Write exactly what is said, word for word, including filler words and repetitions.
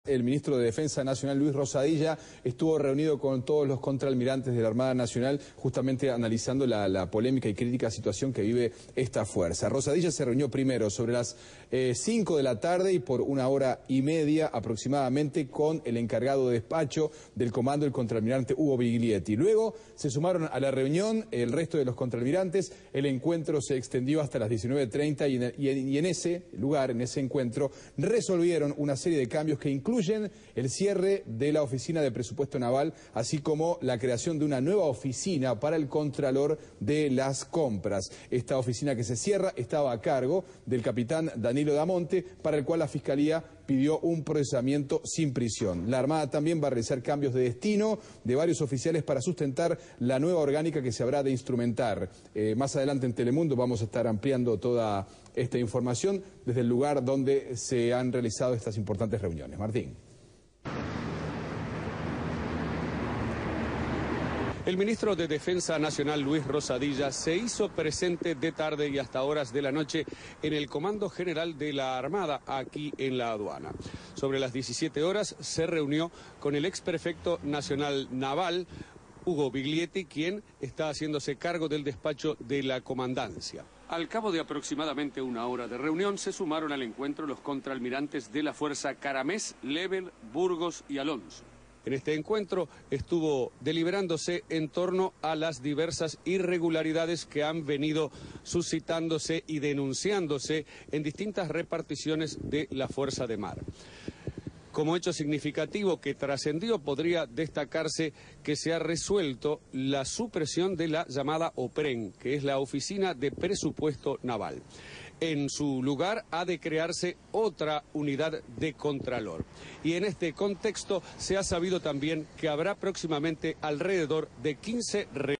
El ministro de Defensa Nacional, Luis Rosadilla, estuvo reunido con todos los contraalmirantes de la Armada Nacional, justamente analizando la, la polémica y crítica situación que vive esta fuerza. Rosadilla se reunió primero sobre las eh, cinco de la tarde y por una hora y media aproximadamente con el encargado de despacho del comando, el contraalmirante Hugo Biglietti. Luego se sumaron a la reunión el resto de los contraalmirantes. El encuentro se extendió hasta las diecinueve treinta y en, y, en, y en ese lugar, en ese encuentro, resolvieron una serie de cambios que incluyen Incluyen el cierre de la Oficina de Presupuesto Naval, así como la creación de una nueva oficina para el Contralor de las Compras. Esta oficina que se cierra estaba a cargo del capitán Danilo Damonte, para el cual la Fiscalía pidió un procesamiento sin prisión. La Armada también va a realizar cambios de destino de varios oficiales para sustentar la nueva orgánica que se habrá de instrumentar. Eh, más adelante en Telemundo vamos a estar ampliando toda esta información desde el lugar donde se han realizado estas importantes reuniones. Martín. El ministro de Defensa Nacional, Luis Rosadilla, se hizo presente de tarde y hasta horas de la noche en el Comando General de la Armada, aquí en la aduana. Sobre las diecisiete horas se reunió con el exprefecto nacional naval, Hugo Biglietti, quien está haciéndose cargo del despacho de la comandancia. Al cabo de aproximadamente una hora de reunión, se sumaron al encuentro los contraalmirantes de la Fuerza Caramés, Lebel, Burgos y Alonso. En este encuentro estuvo deliberándose en torno a las diversas irregularidades que han venido suscitándose y denunciándose en distintas reparticiones de la Fuerza de Mar. Como hecho significativo que trascendió, podría destacarse que se ha resuelto la supresión de la llamada OPREN, que es la Oficina de Presupuesto Naval. En su lugar ha de crearse otra unidad de Contralor. Y en este contexto se ha sabido también que habrá próximamente alrededor de quince